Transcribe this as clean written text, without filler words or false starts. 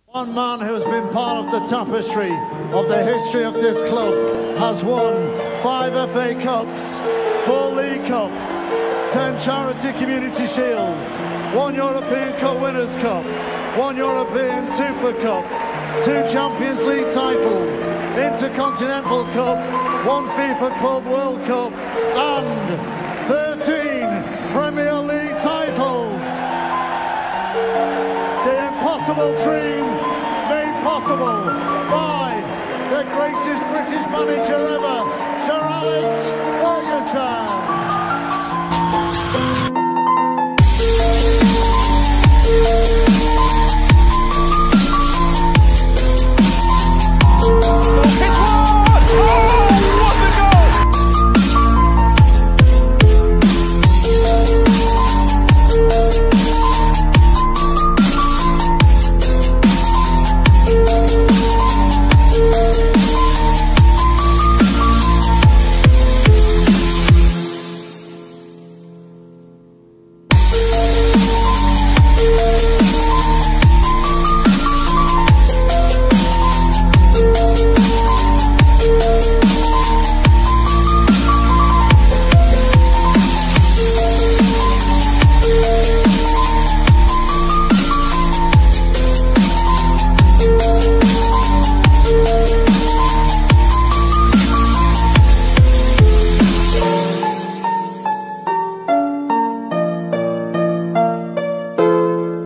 One man who has been part of the tapestry of the history of this club has won 5 FA Cups, 4 League Cups, 10 Charity Community Shields, 1 European Cup Winners' Cup, 1 European Super Cup, 2 Champions League titles, Intercontinental Cup, 1 FIFA Club World Cup, and 13 Premier League titles. The impossible dream made possible by the greatest British manager ever, Sir Alex Ferguson.